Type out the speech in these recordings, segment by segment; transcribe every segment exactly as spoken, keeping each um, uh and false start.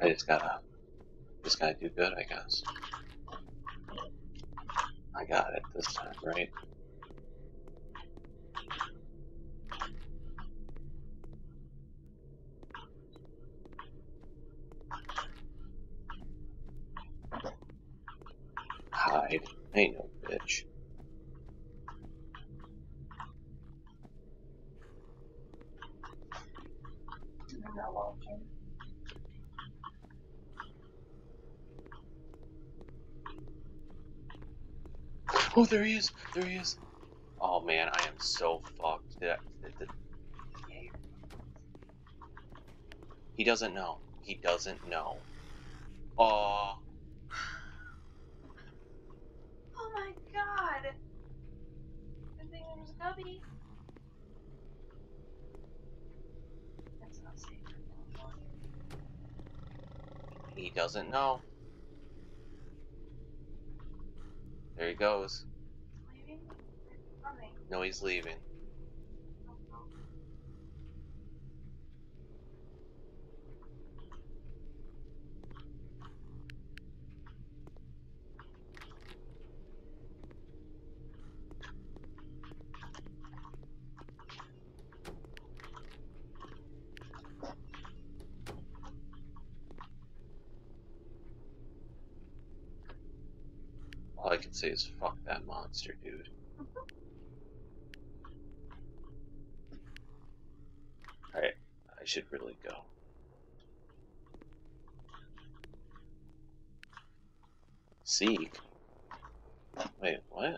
I just gotta, just gotta do good, I guess. I got it this time, right? Hide. Ain't no bitch. I'm not walking. Oh, there he is! There he is! Oh man, I am so fucked. Did I, did, did, he doesn't know. He doesn't know. Oh. Oh my god! Good thing there was a gubby. That's not safe. He doesn't know. There he goes. Leaving? Coming. No, he's leaving. All I can say is fuck that monster, dude. Alright, I should really go. Seek? Wait, what?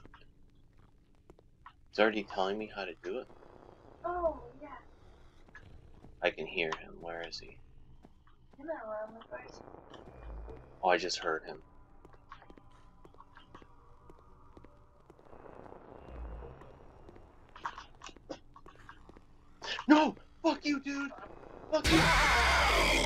It's already telling me how to do it? Oh, yeah. I can hear him. Where is he? Him and around the place. Oh, I just heard him. No! Fuck you, dude! Fuck you!